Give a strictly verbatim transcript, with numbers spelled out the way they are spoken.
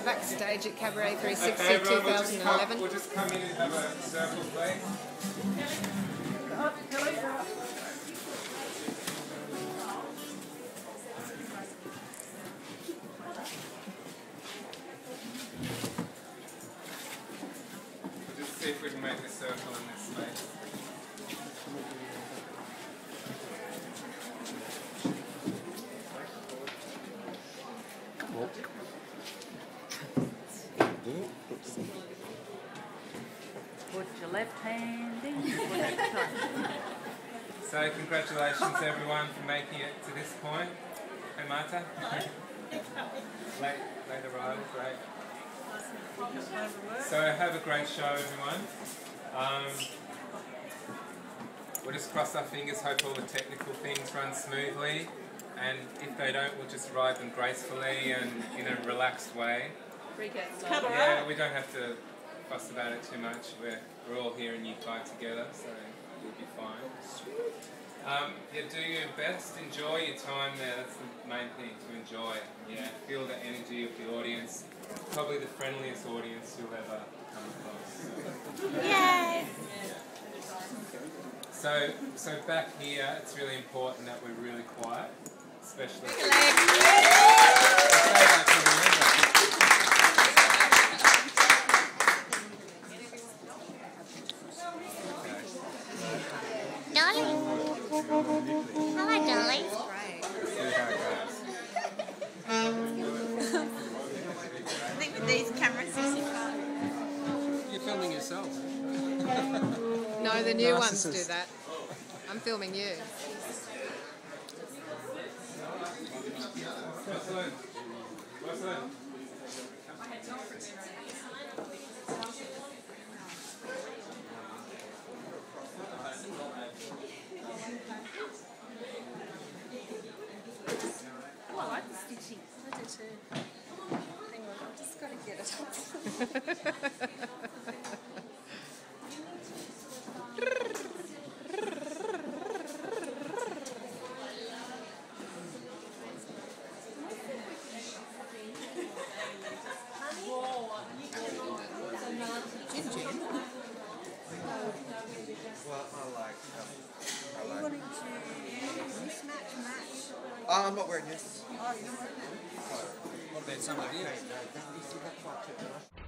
backstage at Cabaret three sixty Okay, everyone, we'll just twenty eleven. come, we'll just come in and have a circle, please. We'll just see if we can make a circle in this space. Put your left hand in. Put your right. So congratulations everyone for making it to this point. Hey Marta. late, late arrival, great. So have a great show everyone. Um, we'll just cross our fingers, hope all the technical things run smoothly, and if they don't, we'll just ride them gracefully and in a relaxed way. Yeah, we don't have to fuss about it too much. We're, we're all here in U five together, so we'll be fine. Um, yeah, do your best, enjoy your time there, that's the main thing, to enjoy. Yeah, feel the energy of the audience. Probably the friendliest audience you'll ever come across. Yay! So, so back here, it's really important that we're really quiet, especially. Darling. Hello, darling. I think with these cameras, You're filming yourself. No, the new ones do that. I'm filming you. oh, I like the stitching. I do too. Hang on, I've just got to get it. Well, I like. I like. Wanting to mismatch, match. Oh, I'm not wearing this. Oh, you're not wearing it. What about some of you?